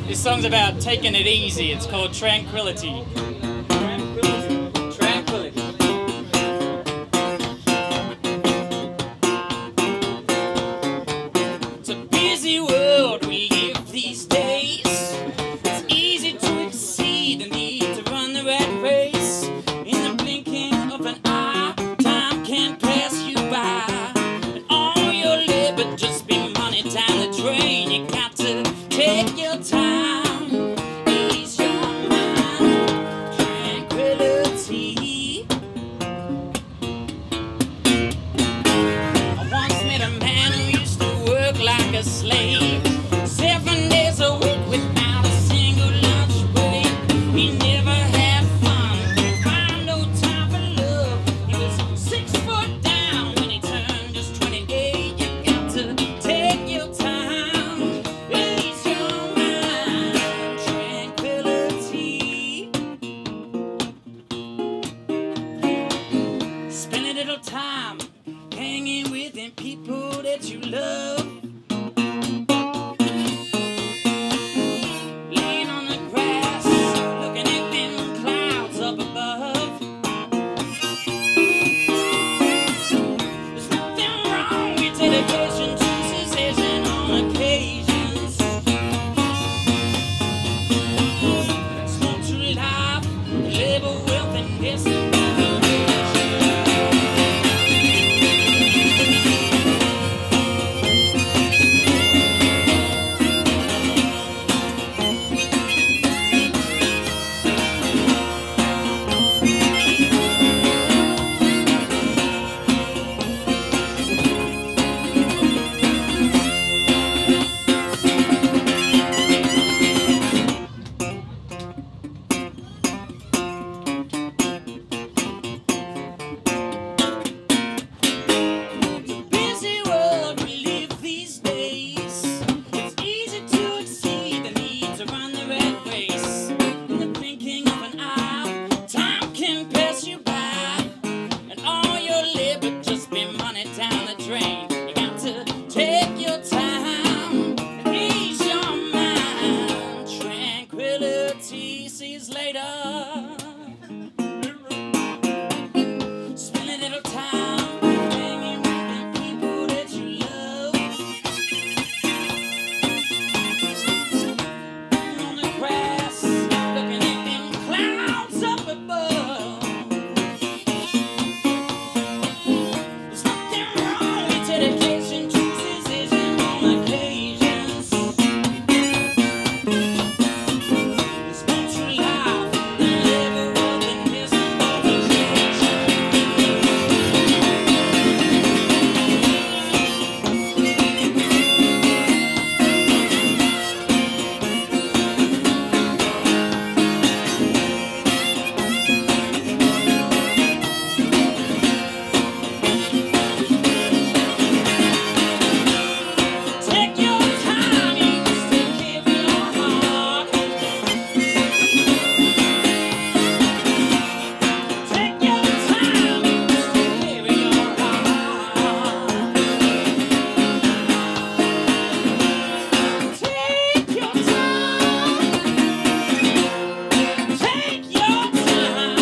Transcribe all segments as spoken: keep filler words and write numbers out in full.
This song's about taking it easy. It's called Tranquility. Tranquility. Tranquility. It's a busy world we live these days. It's easy to exceed the need to run the rat race. In the blinking of an eye, time can pass you by. And all your labor just be money down the drain. You got to take your time, ease your mind, tranquility. I once met a man who used to work like a slave, seven days a week without a single lunch break. He never had fun, found no time for love. He was six foot down when he turned just twenty-eight. You got to take your time, ease your mind, tranquility. Spend a little time hanging with them people that you love. Laying on the grass, looking at them clouds up above. There's nothing wrong with dedication to cessation on occasions. Smoke to life, labor, wealth, and destiny. Busy world we live these days. It's easy to exceed the need to run the rat race. In the blinking of an eye, time can pass you by, and all your labor just be money down the drain. You got to take your time and ease your mind. Tranquility. See you later. Spend a little time hanging with the people that you love. On the grass, looking at them clouds up above. There's nothing wrong with dedication to cessation on occasions. It's one true life, and labor, wealth, and misfortune. Take your time, you just take care of your heart. Take your time, you just take care of your heart. Take your time, take your time.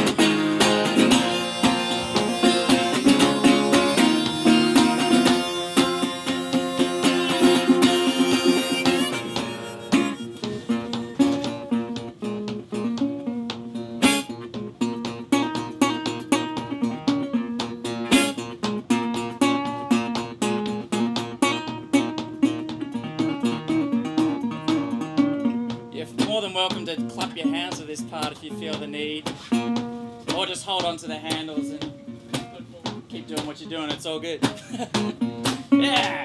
You're more than welcome to clap your hands to this part if you feel the need, or just hold on to the handles and keep doing what you're doing. It's all good. Yeah.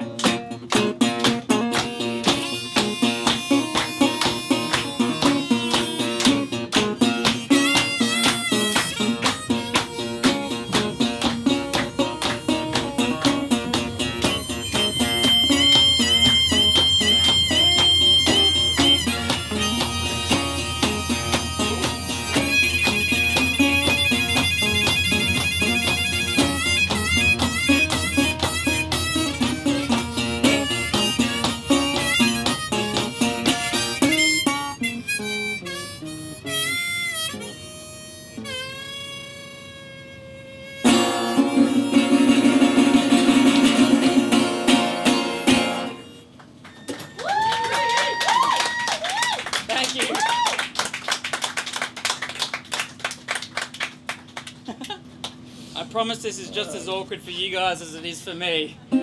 I promise this is just as awkward for you guys as it is for me.